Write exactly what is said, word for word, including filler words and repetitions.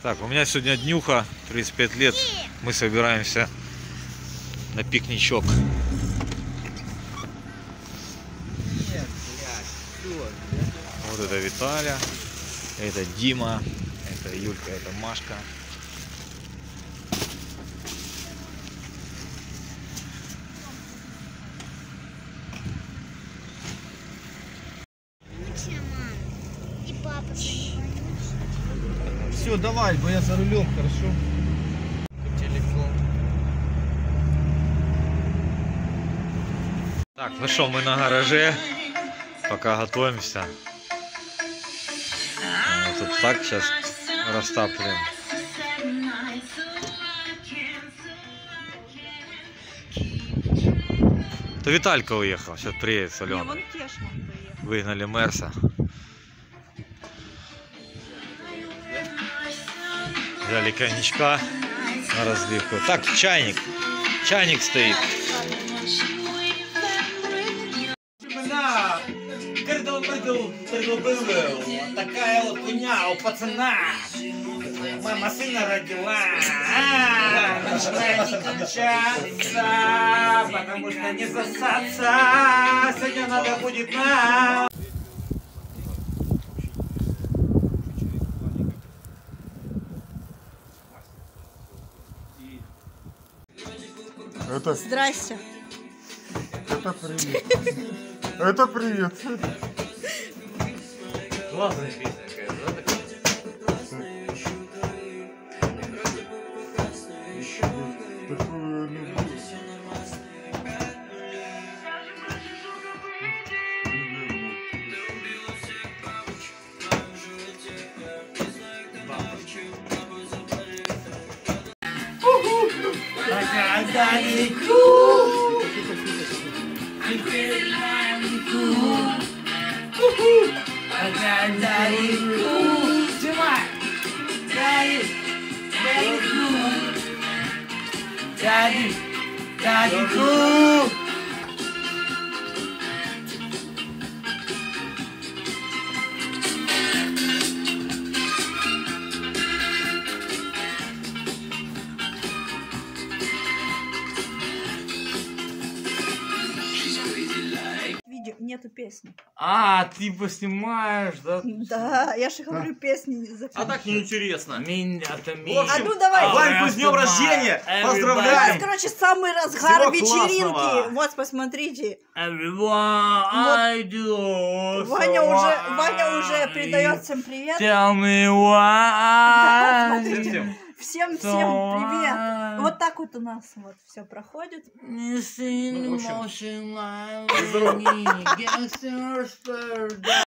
Так, у меня сегодня днюха, тридцать пять лет. Мы собираемся на пикничок. Вот это Виталя, это Дима, это Юлька, это Машка. И папа с Все, давай, бо я за рулем, хорошо? Телефон. Так, ну что, мы на гараже, пока готовимся. Вот тут так сейчас растапливаем. То Виталька уехал, сейчас приедет с Аленой. Выгнали Мерса. Взяли коньячка на разливку. Так, чайник. Чайник стоит. Такая вот хуйня у пацана. Мама сына родила. Начинает не кончаться, потому что не засаться. Сегодня надо будет нам. Это... Здрасте. Это привет. Это привет. Классная песня какая-то, да? Daddy, Daddy, cool. Видео, нету песни. А, ты поснимаешь, да? Да, я же говорю, песни не А запомню. так неинтересно. А ну давай. Ваньку с днем рождения! Сейчас, Поздравляем! короче, самый разгар Всего вечеринки. классного. Вот, посмотрите. Everyone, I do Ваня so уже, I Ваня уже передает всем привет. Tell me Да, why. смотрите. Всем, всем привет. Вот так вот у нас вот все проходит. Не сын, Ну, в общем, мощный,